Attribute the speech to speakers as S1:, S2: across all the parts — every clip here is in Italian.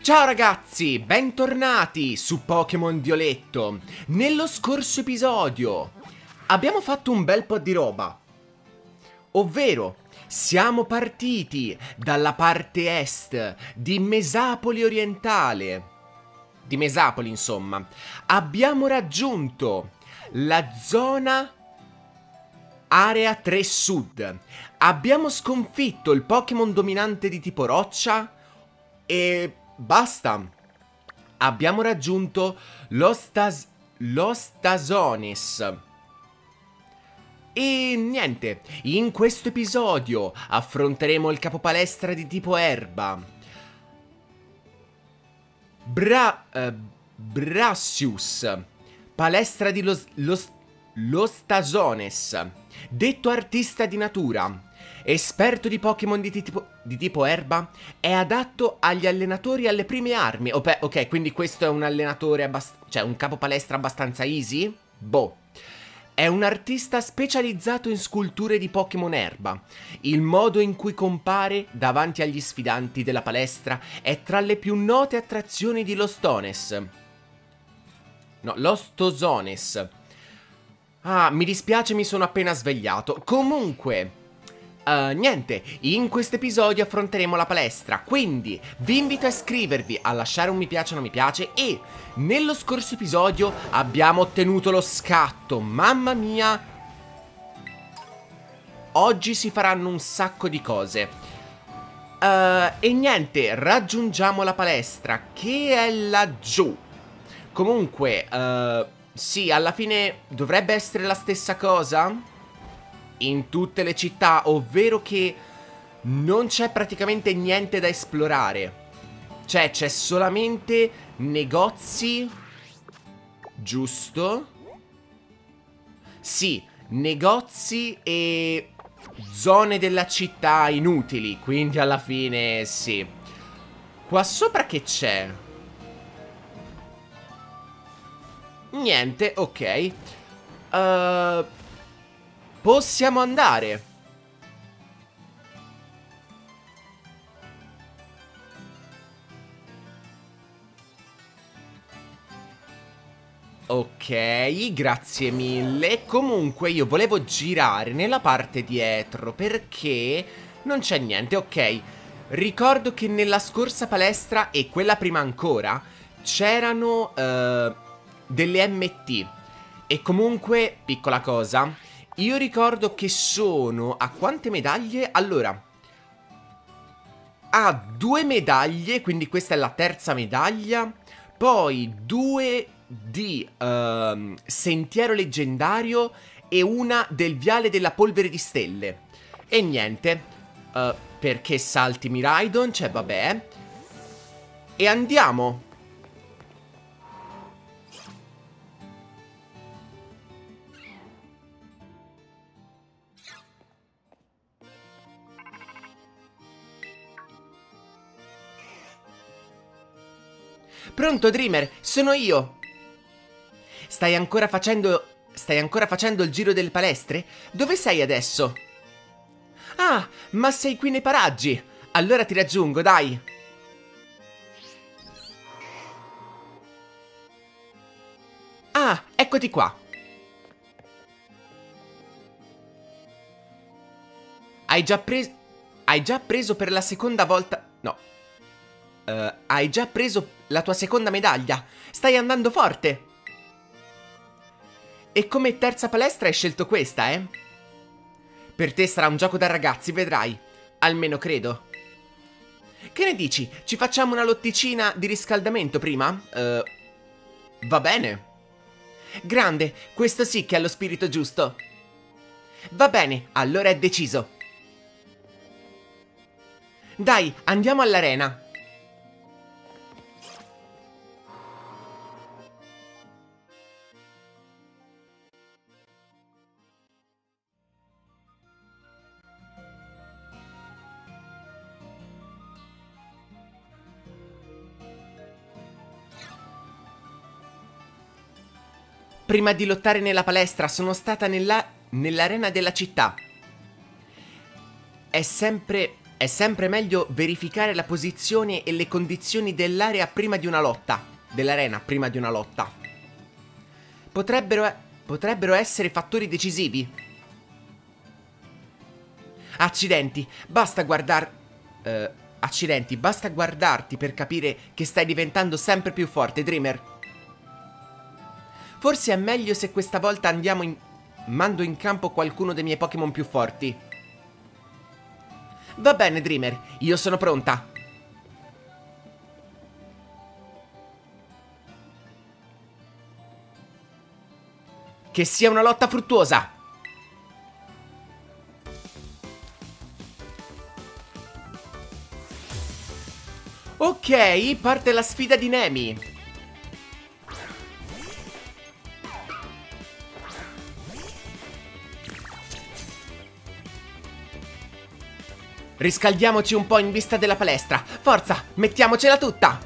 S1: Ciao ragazzi, bentornati su Pokémon Violetto. Nello scorso episodio abbiamo fatto un bel po' di roba. Ovvero, siamo partiti dalla parte est di Mesapoli orientale. Di Mesapoli, insomma. Abbiamo raggiunto la zona Area 3 Sud. Abbiamo sconfitto il Pokémon dominante di tipo roccia e basta. Abbiamo raggiunto lo Stasonis. E niente, in questo episodio affronteremo il capopalestra di tipo erba, Brassius, palestra di lo Stasones, detto artista di natura, esperto di Pokémon di tipo erba, è adatto agli allenatori alle prime armi. Ok, quindi questo è un allenatore, cioè un capopalestra abbastanza easy? Boh. È un artista specializzato in sculture di Pokémon erba. Il modo in cui compare davanti agli sfidanti della palestra è tra le più note attrazioni di Lostones. No, Lostosones. Ah, mi dispiace, mi sono appena svegliato. Comunque, niente, in questo episodio affronteremo la palestra, quindi vi invito a iscrivervi, a lasciare un mi piace o non mi piace. E nello scorso episodio abbiamo ottenuto lo scatto, mamma mia. Oggi si faranno un sacco di cose. E niente, raggiungiamo la palestra, che è laggiù. Comunque, sì, alla fine dovrebbe essere la stessa cosa in tutte le città, ovvero che non c'è praticamente niente da esplorare. Cioè, c'è solamente negozi, giusto? Sì, negozi e zone della città inutili, quindi alla fine sì. Qua sopra che c'è? Niente, ok. Possiamo andare. Ok, grazie mille. Comunque io volevo girare nella parte dietro perché non c'è niente, ok. Ricordo che nella scorsa palestra e quella prima ancora c'erano delle MT. E comunque, piccola cosa, io ricordo che sono a quante medaglie? Allora, ha 2 medaglie, quindi questa è la terza medaglia. Poi 2 di sentiero leggendario e una del viale della polvere di stelle. E niente, perché salti Miraidon, cioè vabbè. E andiamo. Pronto, Dreamer, sono io. Stai ancora facendo il giro delle palestre? Dove sei adesso? Ah, ma sei qui nei paraggi. Allora ti raggiungo, dai. Ah, eccoti qua. Hai già preso per la seconda volta... No. Hai già preso la tua seconda medaglia. Stai andando forte. E come terza palestra hai scelto questa, eh? Per te sarà un gioco da ragazzi, vedrai. Almeno credo. Che ne dici? Ci facciamo una lotticina di riscaldamento prima? Va bene. Grande, questo sì che ha lo spirito giusto. Va bene, allora è deciso. Dai, andiamo all'arena. Prima di lottare nella palestra sono stata nell'arena della città. È sempre È sempre meglio verificare la posizione e le condizioni dell'area prima di una lotta. Dell'arena prima di una lotta. Potrebbero essere fattori decisivi. Accidenti, basta guardarti per capire che stai diventando sempre più forte, Dreamer. Forse è meglio se questa volta mando in campo qualcuno dei miei Pokémon più forti. Va bene, Dreamer, io sono pronta. Che sia una lotta fruttuosa. Ok, parte la sfida di Nemi. Riscaldiamoci un po' in vista della palestra. Forza, mettiamocela tutta.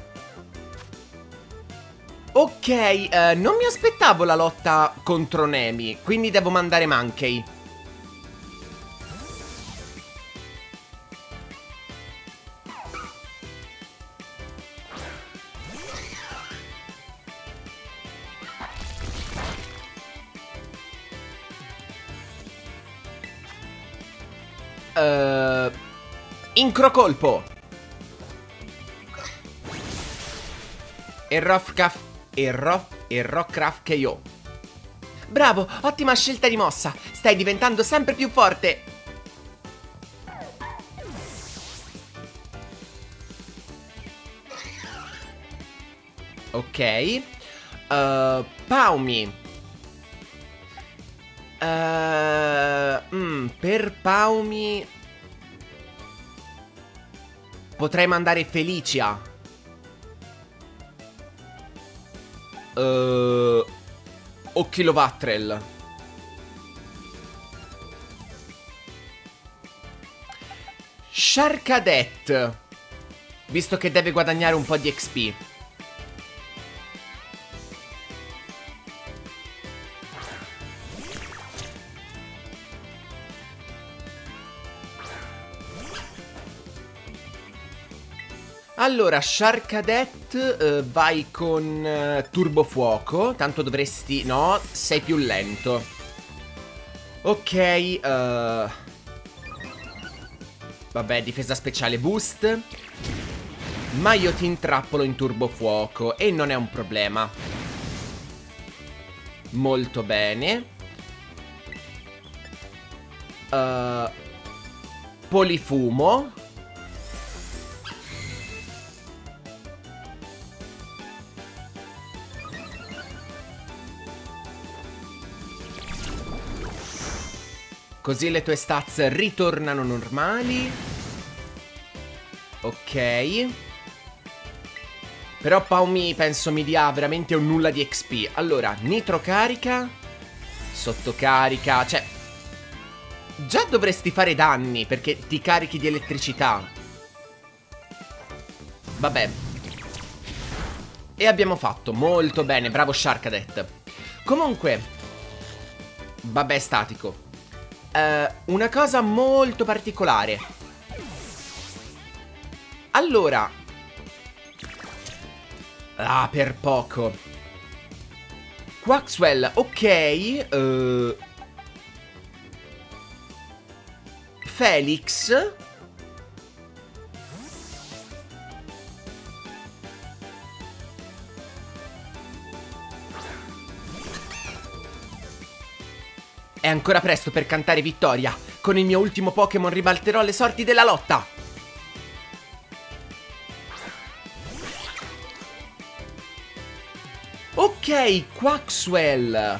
S1: Ok, non mi aspettavo la lotta contro Nemi, quindi devo mandare Mankey. Incrocolpo. E Rockcraft KO. Bravo, ottima scelta di mossa. Stai diventando sempre più forte. Ok. Paumi. Per Paumi potrei mandare Felicia. O Kilovattrel. Sharkadet, visto che deve guadagnare un po' di XP. Allora, Sharkadet, vai con Turbofuoco. Tanto dovresti... No, sei più lento. Ok, vabbè, difesa speciale boost. Ma io ti intrappolo in Turbofuoco e non è un problema. Molto bene. Polifumo. Così le tue stats ritornano normali. Ok. Però Paumi penso mi dia veramente un nulla di XP. Allora, nitro carica. Sottocarica. Cioè, già dovresti fare danni perché ti carichi di elettricità. Vabbè. E abbiamo fatto. Molto bene, bravo Sharkadet. Comunque, vabbè, statico. Una cosa molto particolare. Allora, per poco. Quaxwell, ok. Felix. È ancora presto per cantare vittoria. Con il mio ultimo Pokémon ribalterò le sorti della lotta. Ok, Quaxwell.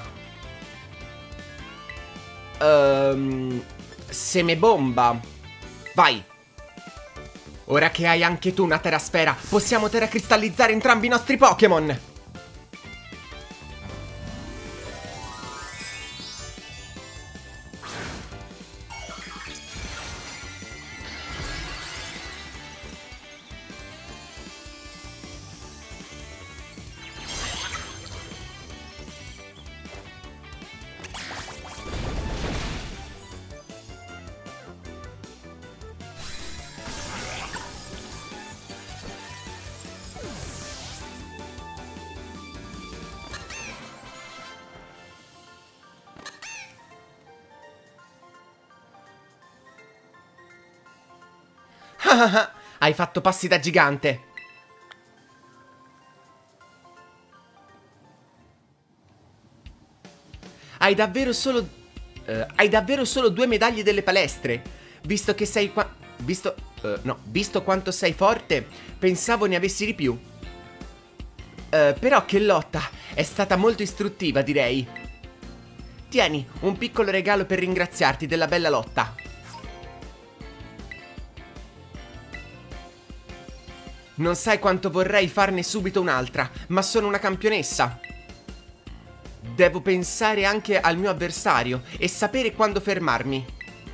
S1: Semebomba. Vai. Ora che hai anche tu una terasfera, possiamo teracristallizzare entrambi i nostri Pokémon. Hai fatto passi da gigante. Hai davvero solo... hai davvero solo 2 medaglie delle palestre. Visto che sei qua... visto quanto sei forte, pensavo ne avessi di più. Però che lotta. È stata molto istruttiva, direi. Tieni, un piccolo regalo per ringraziarti della bella lotta. Non sai quanto vorrei farne subito un'altra, ma sono una campionessa. Devo pensare anche al mio avversario e sapere quando fermarmi.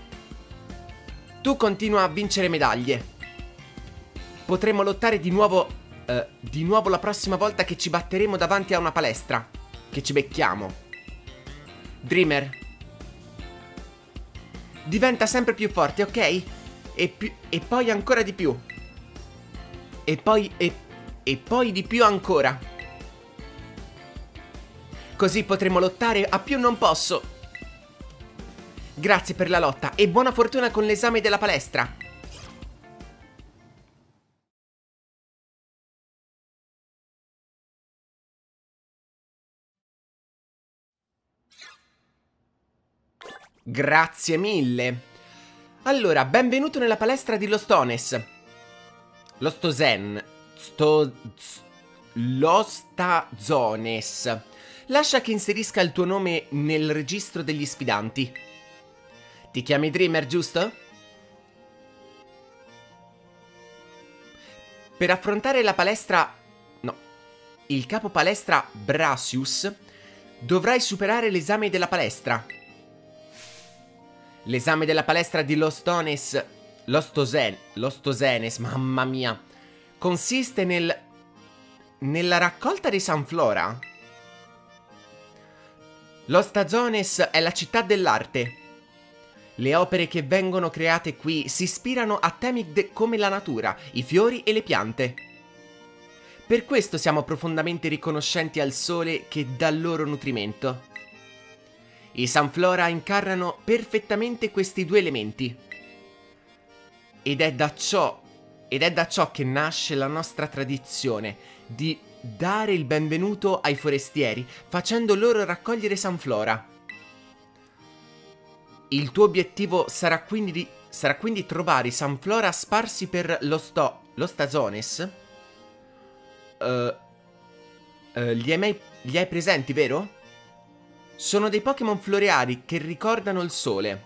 S1: Tu continua a vincere medaglie. Potremo lottare di nuovo la prossima volta che ci batteremo davanti a una palestra. Che ci becchiamo. Dreamer, diventa sempre più forte, ok? E poi ancora di più. E poi di più ancora. Così potremo lottare a più non posso. Grazie per la lotta e buona fortuna con l'esame della palestra. Grazie mille. Allora, benvenuto nella palestra di Lostones. Lostazones. Lascia che inserisca il tuo nome nel registro degli sfidanti. Ti chiami Dreamer, giusto? Per affrontare la palestra... no. Il capo palestra Brasius, dovrai superare l'esame della palestra. L'esame della palestra di Lostones... Lostosenes, mamma mia. Consiste nella raccolta di Sanflora. Lostazones è la città dell'arte. Le opere che vengono create qui si ispirano a temi come la natura, i fiori e le piante. Per questo siamo profondamente riconoscenti al sole che dà loro nutrimento. I Sanflora incarnano perfettamente questi 2 elementi. Ed è da ciò che nasce la nostra tradizione di dare il benvenuto ai forestieri facendo loro raccogliere Sanflora. Il tuo obiettivo sarà quindi trovare i Sanflora sparsi per Lostazones. Li hai presenti, vero? Sono dei Pokémon floreali che ricordano il sole.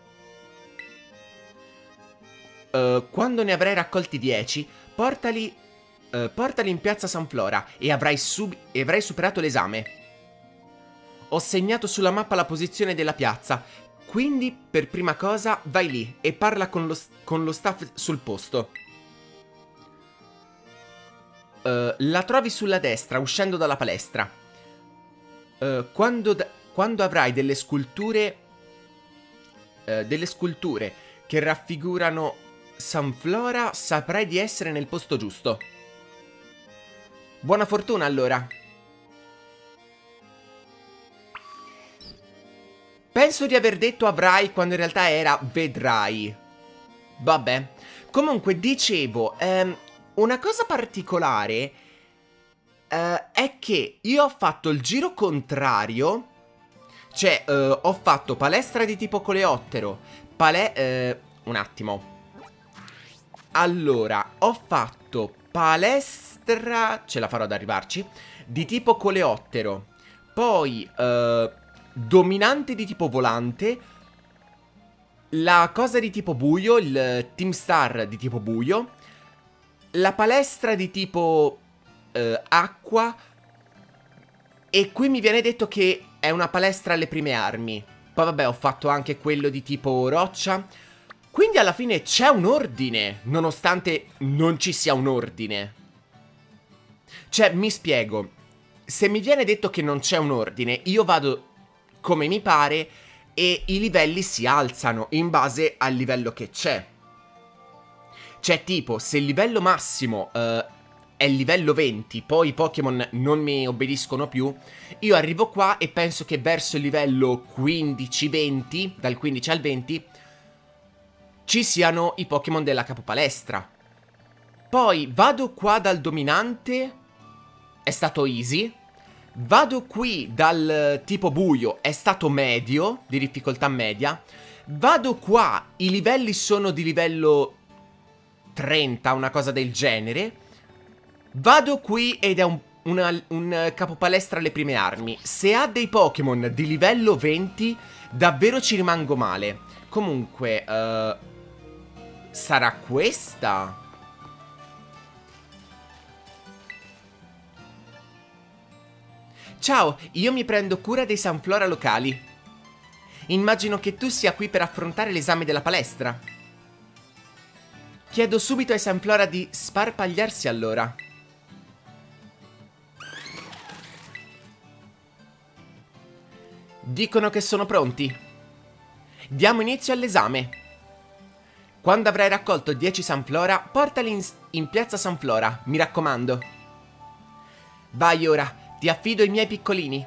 S1: Quando ne avrai raccolti 10, portali in piazza Sanflora e avrai superato l'esame. Ho segnato sulla mappa la posizione della piazza, quindi per prima cosa vai lì e parla con lo staff sul posto. La trovi sulla destra, uscendo dalla palestra. Quando avrai delle sculture che raffigurano Sanflora, saprai di essere nel posto giusto. Buona fortuna allora. Penso di aver detto avrai quando in realtà era vedrai. Vabbè. Comunque dicevo, una cosa particolare è che io ho fatto il giro contrario. Cioè, ho fatto palestra di tipo coleottero. Un attimo. Allora, ho fatto palestra... ce la farò ad arrivarci. Di tipo coleottero. Poi, dominante di tipo volante. La cosa di tipo buio, il Team Star di tipo buio. La palestra di tipo acqua. E qui mi viene detto che è una palestra alle prime armi. Poi vabbè, ho fatto anche quello di tipo roccia. Quindi alla fine c'è un ordine, nonostante non ci sia un ordine. Cioè, mi spiego. Se mi viene detto che non c'è un ordine, io vado come mi pare e i livelli si alzano in base al livello che c'è. Cioè, tipo, se il livello massimo è il livello 20, poi i Pokémon non mi obbediscono più, io arrivo qua e penso che verso il livello 15-20, dal 15 al 20, ci siano i Pokémon della capopalestra. Poi vado qua dal dominante, è stato easy. Vado qui dal tipo buio, è stato medio, di difficoltà media. Vado qua, i livelli sono di livello 30, una cosa del genere. Vado qui ed è un capopalestra alle prime armi. Se ha dei Pokémon di livello 20, davvero ci rimango male. Comunque, sarà questa? Ciao, io mi prendo cura dei Sunflora locali. Immagino che tu sia qui per affrontare l'esame della palestra. Chiedo subito ai Sunflora di sparpagliarsi allora. Dicono che sono pronti. Diamo inizio all'esame. Quando avrai raccolto 10 Sunflora, portali in piazza Sunflora, mi raccomando. Vai ora, ti affido ai miei piccolini.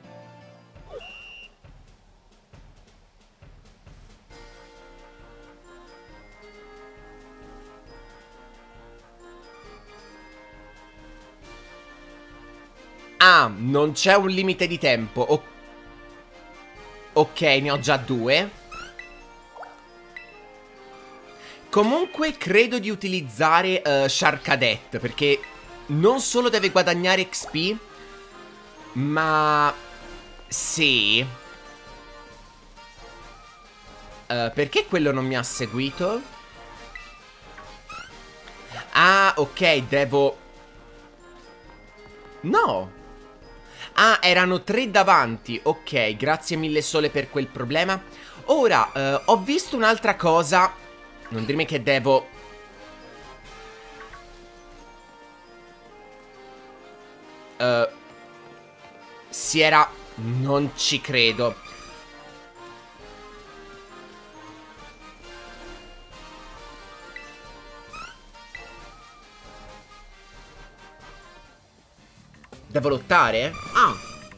S1: Ah, non c'è un limite di tempo. Ok, ne ho già 2. Comunque credo di utilizzare Sharkadet, perché non solo deve guadagnare XP, ma sì. Perché quello non mi ha seguito? Ah, ok, devo... No. Ah, erano 3 davanti. Ok, grazie mille sole per quel problema. Ora, ho visto un'altra cosa. Non dirmi che devo... Si era... Non ci credo. Devo lottare? Ah.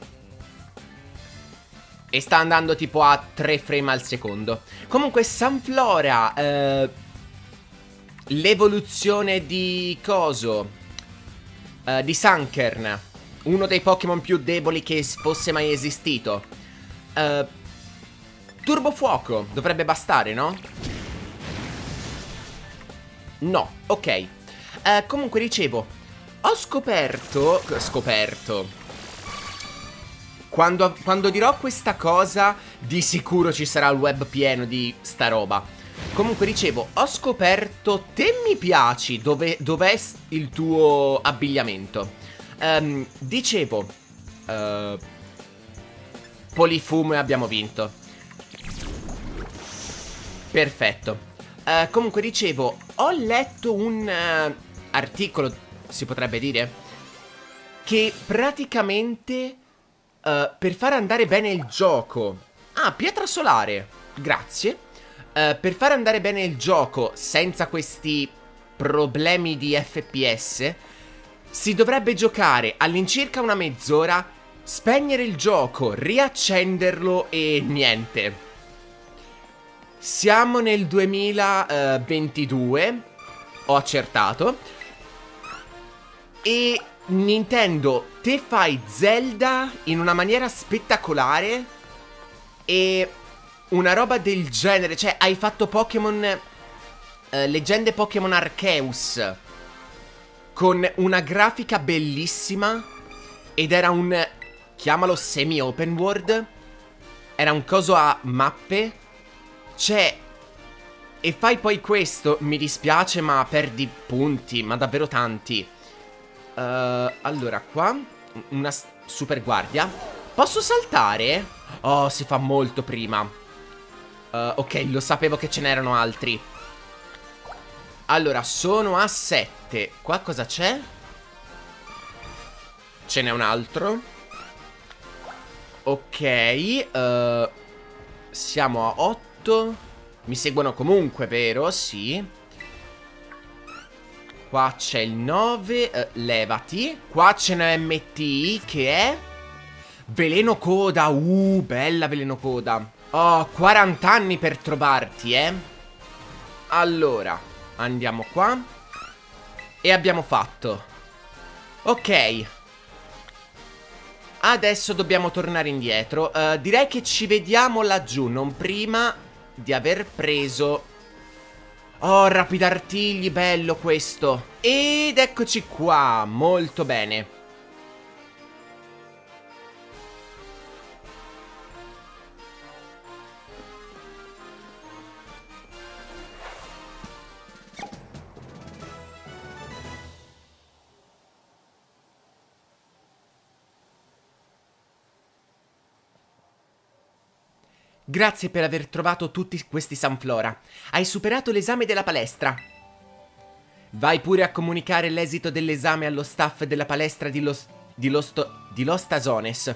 S1: E sta andando tipo a 3 frame al secondo. Comunque Sunflora, l'evoluzione di coso, di Sunkern, uno dei Pokémon più deboli che fosse mai esistito. Turbofuoco, dovrebbe bastare, no? No, ok. Comunque dicevo, ho scoperto... Quando dirò questa cosa, di sicuro ci sarà il web pieno di sta roba. Comunque dicevo, ho scoperto... Te mi piaci, dov'è il tuo abbigliamento? Dicevo... Polifumo e abbiamo vinto. Perfetto. Comunque dicevo, ho letto un articolo, si potrebbe dire, che praticamente... per far andare bene il gioco... Ah, pietra solare, grazie. Per far andare bene il gioco senza questi problemi di FPS, si dovrebbe giocare all'incirca una mezz'ora, spegnere il gioco, riaccenderlo e niente. Siamo nel 2022, ho accertato, e... Nintendo, te fai Zelda in una maniera spettacolare e una roba del genere, cioè hai fatto Pokémon, Leggende Pokémon Arceus con una grafica bellissima ed era un, chiamalo semi-open world, era un coso a mappe, cioè, e fai poi questo, mi dispiace ma perdi punti, ma davvero tanti. Allora qua una super guardia. Posso saltare? Oh, si fa molto prima. Ok, lo sapevo che ce n'erano altri. Allora, sono a 7. Qua cosa c'è? Ce n'è un altro. Ok, siamo a 8. Mi seguono comunque, vero? Sì. Qua c'è il 9, levati. Qua c'è una MT che è Veleno Coda, bella Veleno Coda. Oh, 40 anni per trovarti, Allora, andiamo qua. E abbiamo fatto. Ok. Adesso dobbiamo tornare indietro. Direi che ci vediamo laggiù, non prima di aver preso... Oh, rapidartigli, bello questo. Ed eccoci qua, molto bene. Grazie per aver trovato tutti questi Sunflora. Hai superato l'esame della palestra. Vai pure a comunicare l'esito dell'esame allo staff della palestra di Los Tazones.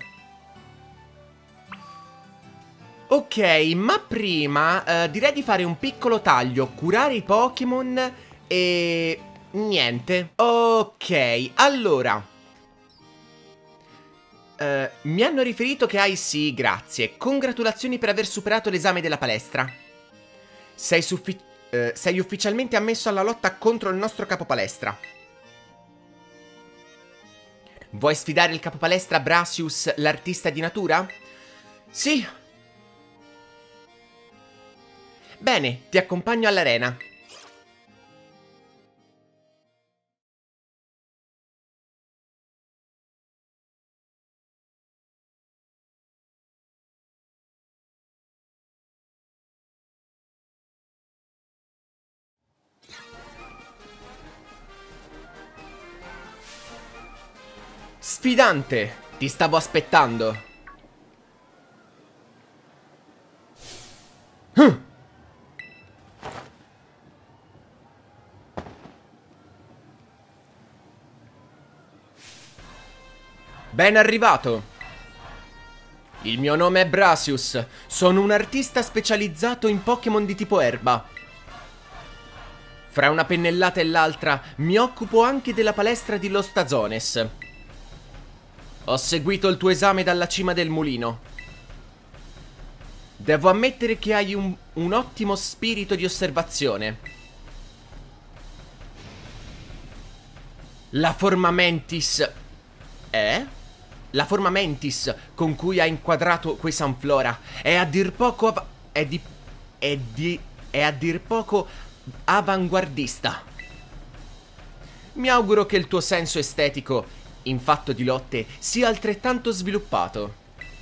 S1: Ok, ma prima direi di fare un piccolo taglio, curare i Pokémon e... niente. Ok, allora... mi hanno riferito che hai sì, grazie. Congratulazioni per aver superato l'esame della palestra. Sei ufficialmente ammesso alla lotta contro il nostro capopalestra. Vuoi sfidare il capopalestra Brassius, l'artista di natura? Sì. Bene, ti accompagno all'arena. Sfidante, ti stavo aspettando. Ben arrivato. Il mio nome è Brassius. Sono un artista specializzato in Pokémon di tipo erba. Fra una pennellata e l'altra mi occupo anche della palestra di Los Tazones. Ho seguito il tuo esame dalla cima del mulino. Devo ammettere che hai un ottimo spirito di osservazione. La forma Mantis... La forma Mantis con cui hai inquadrato quei Sunflora è a dir poco... è a dir poco avanguardista. Mi auguro che il tuo senso estetico in fatto di lotte sia altrettanto sviluppato.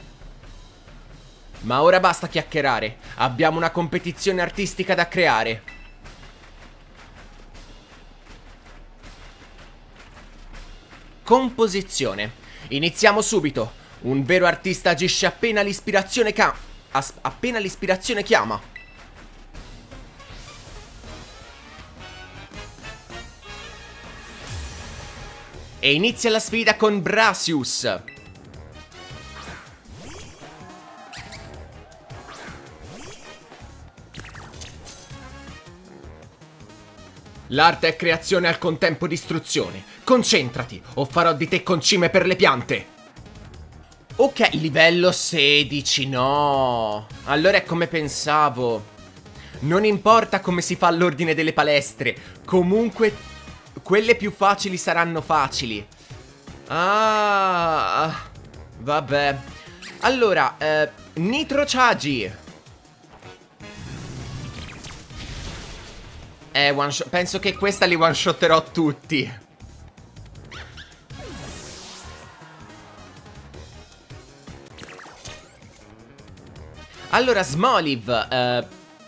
S1: Ma ora basta chiacchierare. Abbiamo una competizione artistica da creare. Composizione. Iniziamo subito. Un vero artista agisce appena l'ispirazione chiama. E inizia la sfida con Brassius. L'arte è creazione al contempo distruzione. Concentrati o farò di te concime per le piante. Ok, livello 16, no. Allora è come pensavo. Non importa come si fa l'ordine delle palestre. Comunque... quelle più facili saranno facili. Ah, vabbè. Allora, Nitro Chagi. Penso che questa li one shotterò tutti. Allora, Smoliv,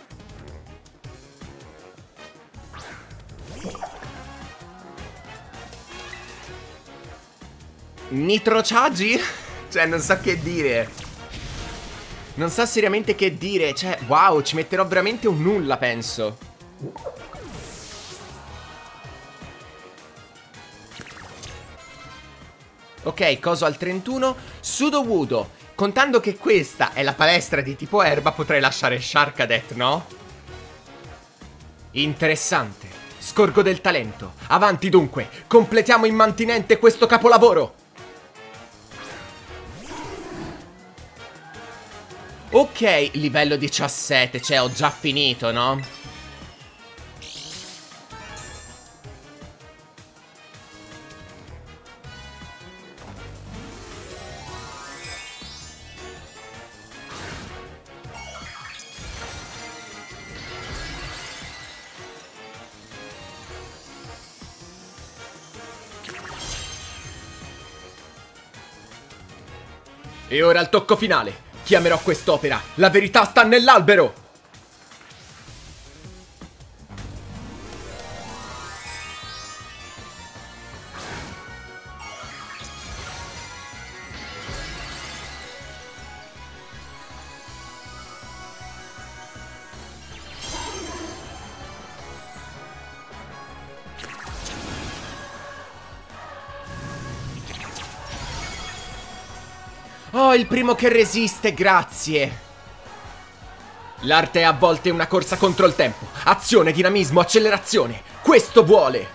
S1: Nitro Chagi? Cioè, non so che dire. Non so seriamente che dire. Cioè, wow, ci metterò veramente un nulla, penso. Ok, coso al 31. Sudowoodo. Contando che questa è la palestra di tipo erba, potrei lasciare Sharkadet, no? Interessante. Scorgo del talento. Avanti dunque. Completiamo immantinente questo capolavoro. Ok, livello 17, cioè ho già finito, no? E ora il tocco finale. Chiamerò quest'opera La verità sta nell'albero. Oh, il primo che resiste, grazie. L'arte è a volte una corsa contro il tempo. Azione, dinamismo, accelerazione. Questo vuole.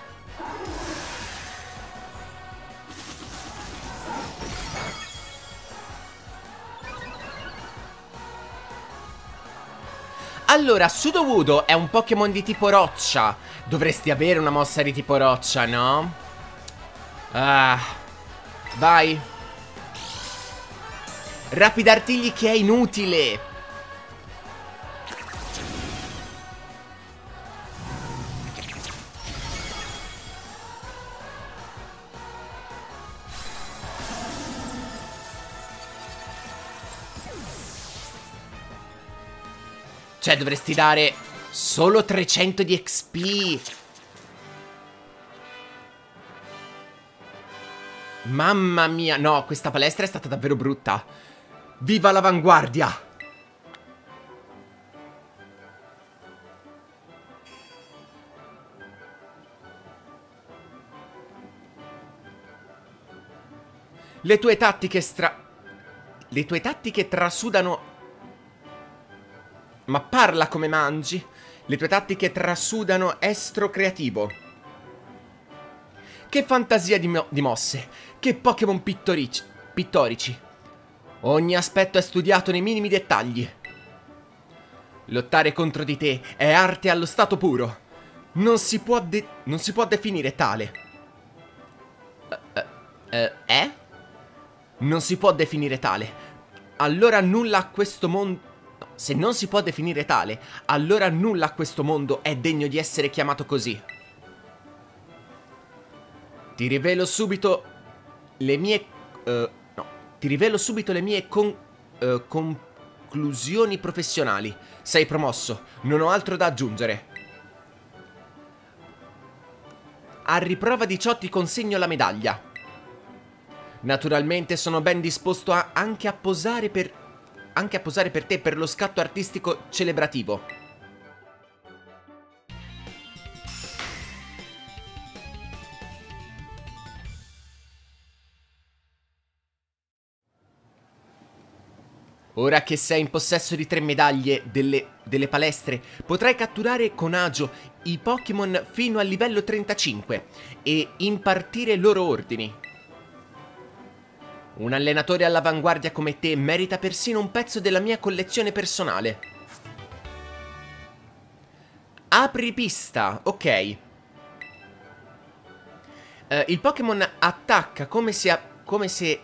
S1: Allora, Sudowoodo è un Pokémon di tipo roccia. Dovresti avere una mossa di tipo roccia, no? Ah, vai. Rapida Artigli che è inutile. Cioè, dovresti dare solo 300 di XP. Mamma mia, no, questa palestra è stata davvero brutta. Viva l'avanguardia! Le tue tattiche trasudano. Ma parla come mangi. Le tue tattiche trasudano estro creativo. Che fantasia di mosse. Che Pokémon pittorici. Ogni aspetto è studiato nei minimi dettagli. Lottare contro di te è arte allo stato puro. Non si può definire tale. Non si può definire tale. Allora nulla a questo mondo... No, se non si può definire tale, allora nulla a questo mondo è degno di essere chiamato così. Ti rivelo subito le mie... Ti rivelo subito le mie conclusioni professionali. Sei promosso, non ho altro da aggiungere. A riprova di ciò ti consegno la medaglia. Naturalmente sono ben disposto anche a posare per te per lo scatto artistico celebrativo. Ora che sei in possesso di 3 medaglie delle palestre, potrai catturare con agio i Pokémon fino al livello 35 e impartire loro ordini. Un allenatore all'avanguardia come te merita persino un pezzo della mia collezione personale. Apri pista, ok. Il Pokémon attacca come se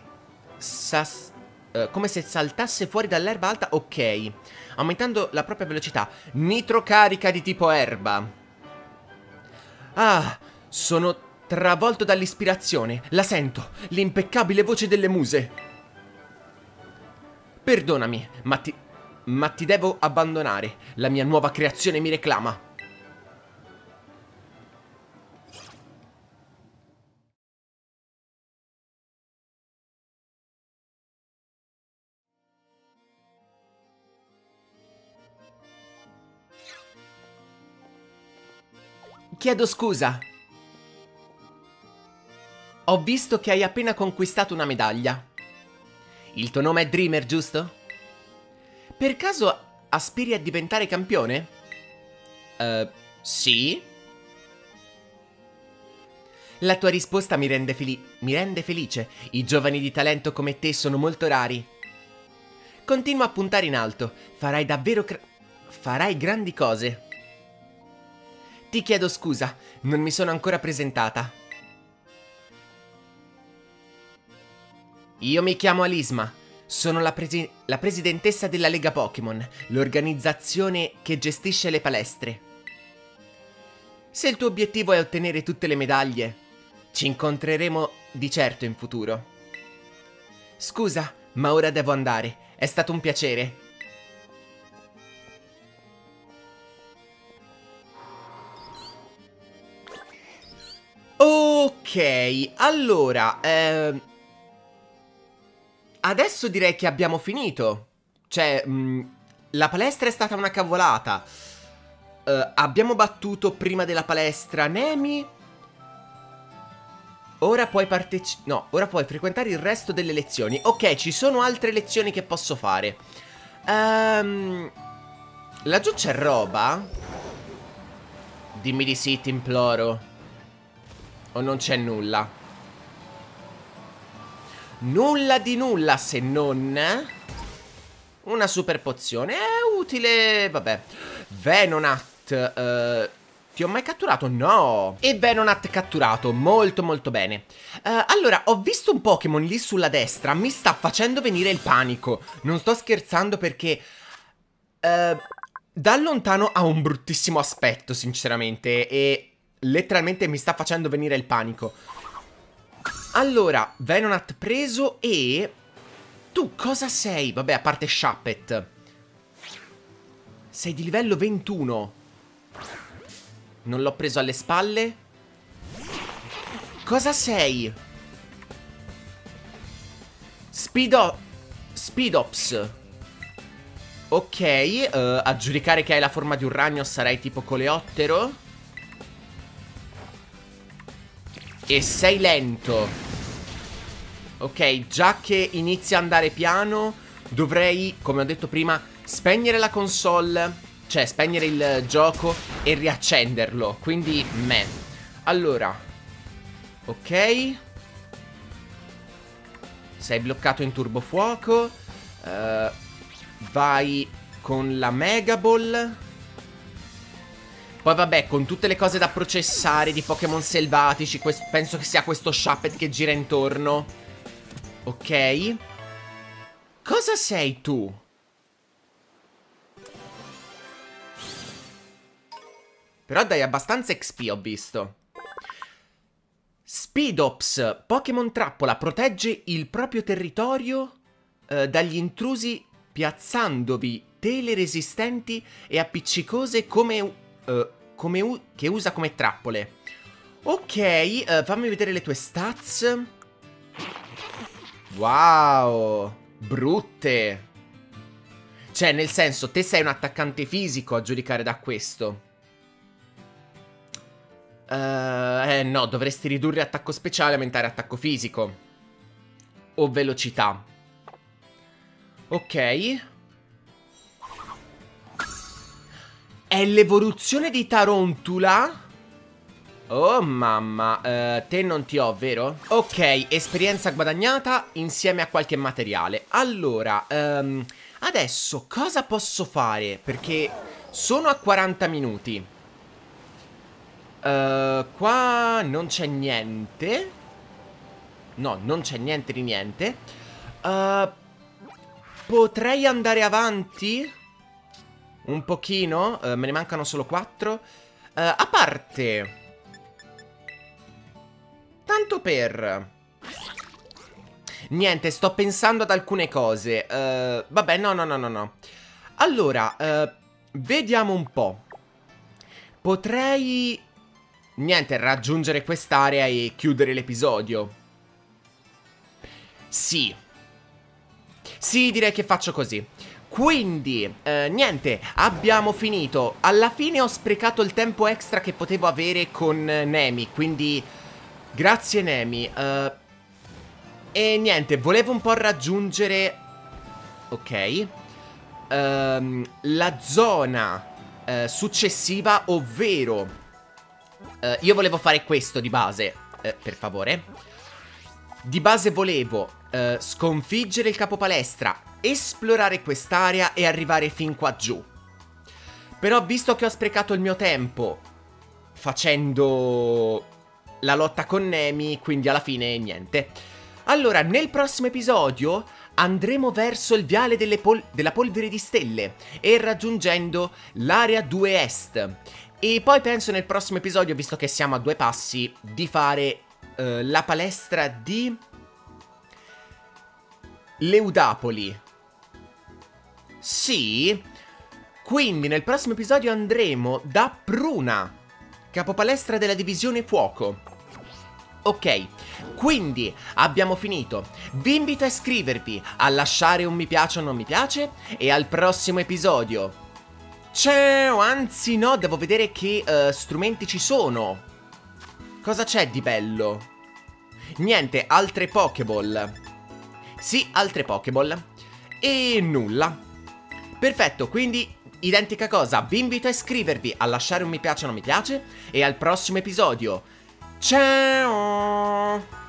S1: saltasse fuori dall'erba alta, ok. Aumentando la propria velocità. Nitro carica di tipo erba. Ah, sono travolto dall'ispirazione. La sento, l'impeccabile voce delle muse. Perdonami, ma ti devo abbandonare. La mia nuova creazione mi reclama. Chiedo scusa. Ho visto che hai appena conquistato una medaglia. Il tuo nome è Dreamer, giusto? Per caso aspiri a diventare campione? Sì. La tua risposta mi rende felice. I giovani di talento come te sono molto rari. Continua a puntare in alto. Farai grandi cose. Ti chiedo scusa, non mi sono ancora presentata. Io mi chiamo Alisma, sono la presidentessa della Lega Pokémon, l'organizzazione che gestisce le palestre. Se il tuo obiettivo è ottenere tutte le medaglie, ci incontreremo di certo in futuro. Scusa, Ma ora devo andare. È stato un piacere. Ok, allora, adesso direi che abbiamo finito. Cioè, la palestra è stata una cavolata. Abbiamo battuto prima della palestra Nemi. Ora puoi ora puoi frequentare il resto delle lezioni. Ok, ci sono altre lezioni che posso fare. Laggiù c'è roba? Dimmi di sì, ti imploro. O non c'è nulla? Nulla di nulla se non una super pozione. È utile, vabbè. Venonat, ti ho mai catturato? No. E Venonat catturato, molto molto bene. Allora, ho visto un Pokémon lì sulla destra. Mi sta facendo venire il panico. Non sto scherzando perché da lontano ha un bruttissimo aspetto, sinceramente. E letteralmente mi sta facendo venire il panico. Allora, Venonat preso e... Tu cosa sei? Vabbè, a parte Shuppet. Sei di livello 21. Non l'ho preso alle spalle. Cosa sei? Speedops. Ok, a giudicare che hai la forma di un ragno sarai tipo coleottero. E sei lento. Ok, già che inizia a andare piano, dovrei, come ho detto prima, spegnere la console, cioè spegnere il gioco e riaccenderlo. Quindi, allora, ok. Sei bloccato in turbofuoco. Vai con la Mega Ball. Poi vabbè, con tutte le cose da processare di Pokémon selvatici, penso che sia questo Shuppet che gira intorno. Ok. Cosa sei tu? Però dai abbastanza XP, ho visto. Speedops, Pokémon trappola, protegge il proprio territorio dagli intrusi piazzandovi tele resistenti e appiccicose che usa come trappole. Ok, fammi vedere le tue stats. Wow, brutte. Cioè, nel senso, te sei un attaccante fisico a giudicare da questo. No, dovresti ridurre attacco speciale e aumentare attacco fisico. O velocità. Ok. È l'evoluzione di Tarontula? Oh mamma, te non ti ho, vero? Ok, esperienza guadagnata insieme a qualche materiale. Allora, adesso cosa posso fare? Perché sono a 40 minuti. Qua non c'è niente. No, non c'è niente di niente. Potrei andare avanti un pochino. Me ne mancano solo 4. A parte, tanto per... Niente, sto pensando ad alcune cose. Vabbè, no. Allora, vediamo un po'. Potrei... Niente, raggiungere quest'area e chiudere l'episodio. Sì. Sì, direi che faccio così. Quindi, niente, abbiamo finito. Alla fine ho sprecato il tempo extra che potevo avere con Nemi, quindi grazie Nemi. E niente, volevo un po' raggiungere... Ok. La zona successiva, ovvero... io volevo fare questo di base, per favore. Di base volevo sconfiggere il capopalestra, esplorare quest'area e arrivare fin qua giù. Però visto che ho sprecato il mio tempo facendo la lotta con Nemi, quindi alla fine niente. Allora, nel prossimo episodio andremo verso il viale della polvere di stelle e raggiungendo l'area 2 Est. E poi penso nel prossimo episodio, visto che siamo a 2 passi, di fare la palestra di Leudapoli. Sì. Quindi nel prossimo episodio andremo da Pruna, capopalestra della divisione fuoco. Ok, quindi abbiamo finito. Vi invito a iscrivervi, a lasciare un mi piace o non mi piace e al prossimo episodio. Ciao, anzi no, devo vedere che strumenti ci sono. Cosa c'è di bello? Niente, altre Pokéball. Sì, altre Pokéball. E nulla. Perfetto, quindi identica cosa. Vi invito a iscrivervi, a lasciare un mi piace o non mi piace e al prossimo episodio. Ciao!